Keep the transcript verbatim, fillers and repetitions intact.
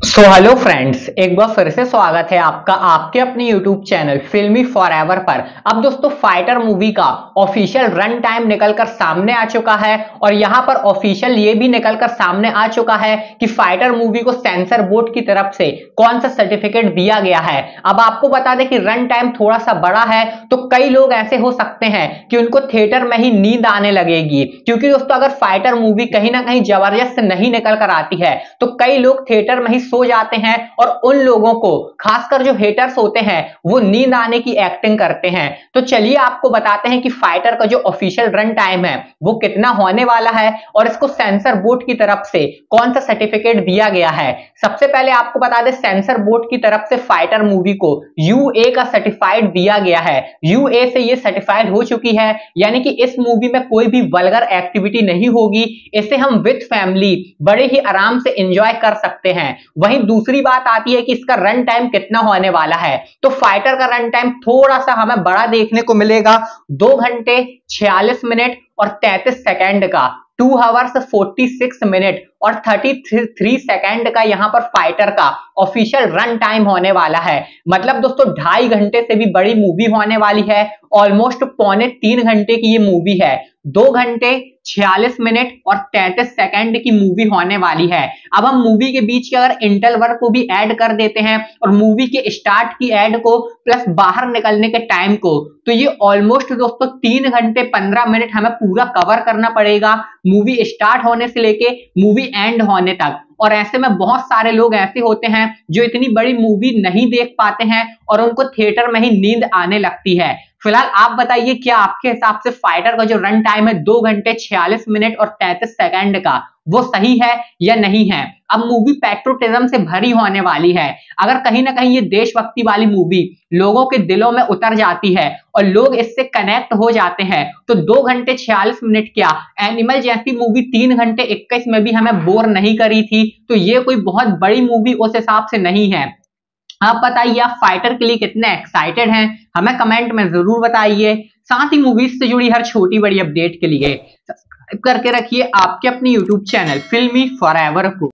So hello friends, एक बार फिर से स्वागत है आपका आपके अपने यूट्यूब चैनल फिल्मी फॉरएवर पर। अब दोस्तों फाइटर मूवी का ऑफिशियल रन टाइम निकलकर सामने आ चुका है और यहां पर ऑफिशियल ये भी निकलकर सामने आ चुका है कि फाइटर मूवी को सेंसर बोर्ड की तरफ से कौन सा सर्टिफिकेट दिया गया है। अब आपको बता दें कि रन टाइम थोड़ा सा बड़ा है, तो कई लोग ऐसे हो सकते हैं कि उनको थिएटर में ही नींद आने लगेगी, क्योंकि दोस्तों अगर फाइटर मूवी कहीं ना कहीं जबरदस्त नहीं निकल कर आती है तो कई लोग थिएटर में ही सो जाते हैं और उन लोगों को, खासकर जो हेटर्स होते हैं, वो नींद आने की एक्टिंग करते हैं। तो चलिए आपको बताते हैं कि फाइटर का जो ऑफिशियल रन टाइम है वो कितना होने वाला है और इसको सेंसर बोर्ड की तरफ से कौन सा सर्टिफिकेट दिया गया है। सबसे पहले आपको बता दें, सेंसर बोर्ड की तरफ से फाइटर मूवी को यूए का सर्टिफाइड दिया गया है। यूए से ये सर्टिफाइड हो चुकी है, यानी कि इस मूवी में कोई भी वल्गर एक्टिविटी नहीं होगी। इसे हम विद फैमिली बड़े ही आराम से एंजॉय कर सकते हैं। वहीं दूसरी बात आती है कि इसका रन टाइम कितना होने वाला है। तो फाइटर का रन टाइम थोड़ा सा हमें बड़ा देखने को मिलेगा, दो घंटे छियालीस मिनट और तैंतीस सेकंड का, two hours forty six minute और थर्टी थ्री सेकंड का यहां पर फाइटर का ऑफिशियल रन टाइम होने वाला है। मतलब दोस्तों ढाई घंटे से भी बड़ी मूवी होने वाली है। ऑलमोस्ट पौने तीन घंटे की ये मूवी है। दो घंटे छियालीस मिनट और तैंतीस सेकंड की मूवी होने वाली है। अब हम मूवी के बीच के अगर इंटरवल को भी ऐड कर देते हैं और मूवी के स्टार्ट की ऐड को प्लस बाहर निकलने के टाइम को, तो ये ऑलमोस्ट दोस्तों तीन घंटे पंद्रह मिनट हमें पूरा कवर करना पड़ेगा, मूवी स्टार्ट होने से लेके मूवी एंड होने तक। और ऐसे में बहुत सारे लोग ऐसे होते हैं जो इतनी बड़ी मूवी नहीं देख पाते हैं और उनको थिएटर में ही नींद आने लगती है। फिलहाल आप बताइए, क्या आपके हिसाब से फाइटर का जो रन टाइम है दो घंटे छियालीस मिनट और तैंतीस सेकंड का, वो सही है या नहीं है? अब मूवी पैट्रियोटिज्म से भरी होने वाली है। अगर कहीं ना कहीं ये देशभक्ति वाली मूवी लोगों के दिलों में उतर जाती है और लोग इससे कनेक्ट हो जाते हैं, तो दो घंटे छियालीस मिनट क्या, एनिमल जैसी मूवी तीन घंटे इक्कीस में भी हमें बोर नहीं करी थी, तो ये कोई बहुत बड़ी मूवी उस हिसाब से नहीं है। आप बताइए, आप फाइटर के लिए कितने एक्साइटेड हैं, हमें कमेंट में जरूर बताइए। साथ ही मूवीज से जुड़ी हर छोटी बड़ी अपडेट के लिए सब्सक्राइब करके रखिए आपके अपने यूट्यूब चैनल फिल्मी फॉरएवर को।